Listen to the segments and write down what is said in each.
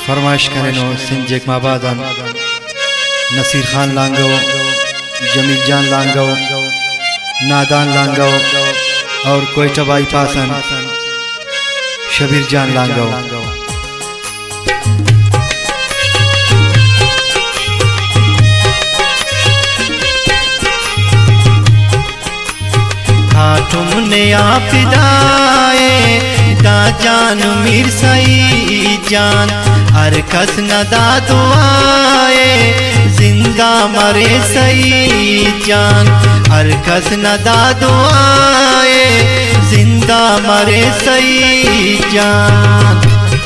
फरमाइश करें सिंध जगमाबादन नसीर खान लांगो, जमील जान लांगो, नादान लांगो और कोयटा बाईपासन शबीर जान लांगो। तुमने आप दाए दा जान मीर सई जान हर कस न दा दुआए जिंदा मरे सई जान हर कस न दा दुआए जिंदा मरे सई जान।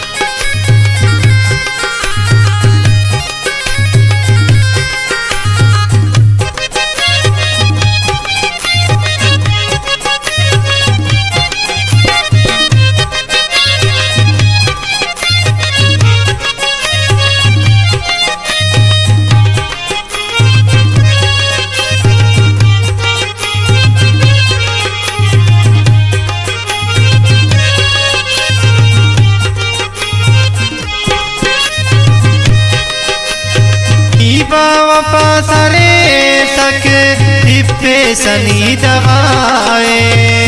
वफा सरे तक हिप्पे सनी दवाए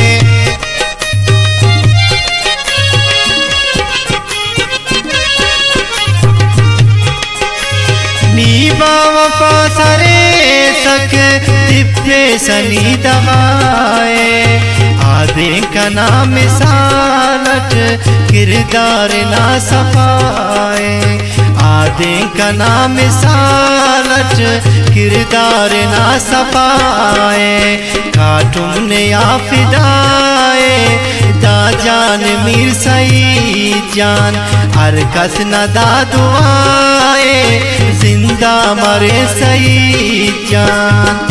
नीबा वफा सरे तक हिप्पे सनी दवाए आधे का नाम सालट किरदार ना सफाए आधे का नाम सालट किरदार ना सफाए खाटुम ने आफिदाए दा जान मीर सई जान हर कस न दा दुआए जिंदा मरे सई जान।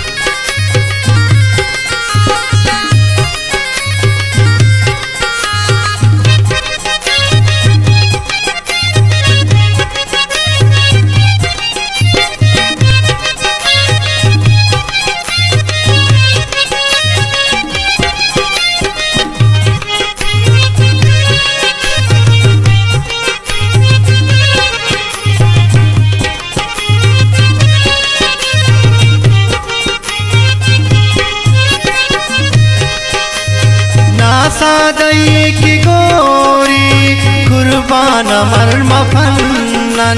सादई की गोरी कुर्बान मर्म फन्नन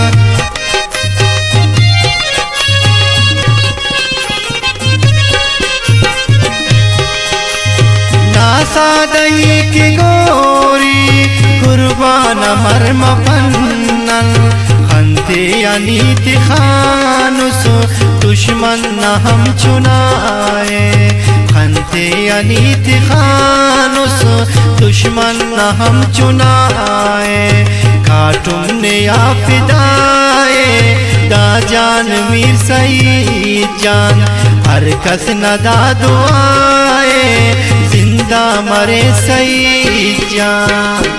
ना सादई की गोरी कुर्बान मर्म फन्नन खंते अनीत खानुस दुश्मन न हम चुनाए खंते अनीत खानुस दुश्मन न हम चुनाए खाटुम ने आफिदाए दा जान मीर सई जान हर कस न दा दुआए जिंदा मरे सई जान।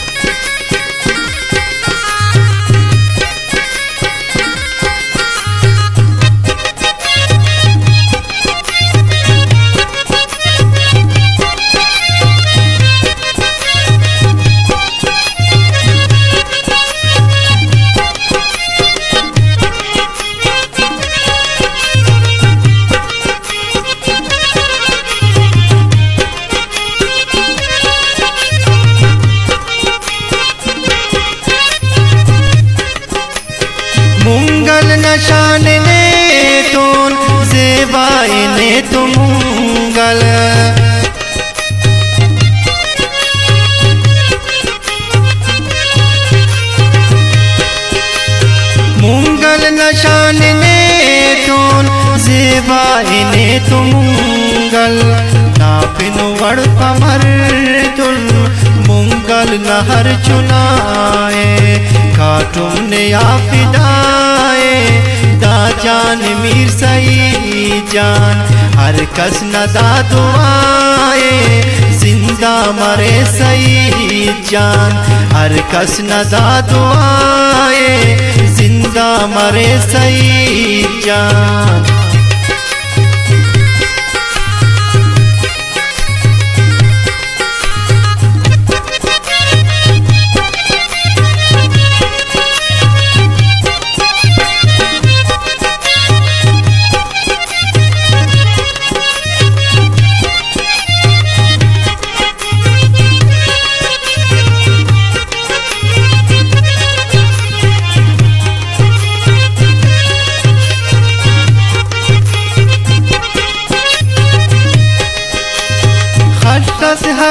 मुंगल नशान ने तोन ज़ेबाए ने तो मुंगल मुंगल नशान ने तोन ज़ेबाए ने तो मुंगल नापिन वड़ पमर तुल मुंगल नहर चुनाए खाटुम ने आफिदाए दा जान मीर सई जान हर कस न दा दुआए जिंदा मरे सई जान हर कस न दा दुआए जिंदा मरे सई जान।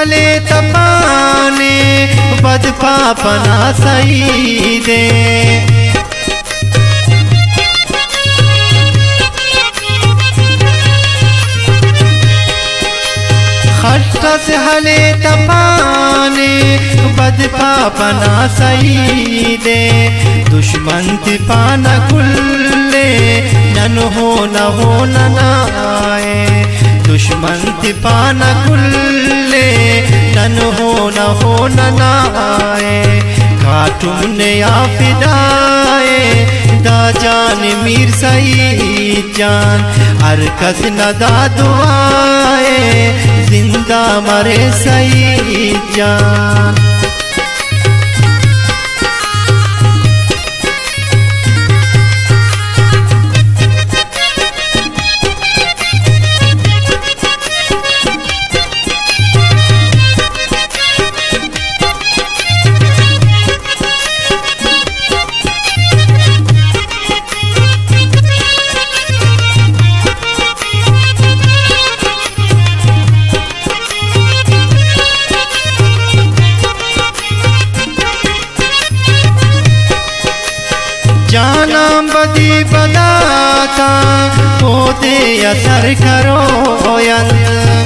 हले तपाने बद पापना सही दे खट्टस हले तपाने बद पापना सही दे दुश्मन पाना कुल्ले नन हो न आए दुश्मन पाना कुल्ले नन हो न आए खाटुम ने आफिदाए दा जान मीर सही जान अरकस न दा दुआए जिंदा मरे सही जान जाना बदी बदाता वो दे असर करो यंत